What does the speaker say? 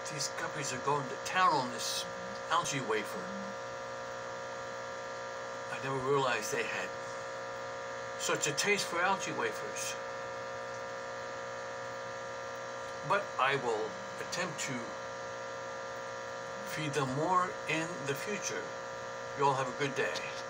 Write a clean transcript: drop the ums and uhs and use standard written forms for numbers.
These guppies are going to town on this algae wafer. I never realized they had such a taste for algae wafers. But I will attempt to feed them more in the future. You all have a good day.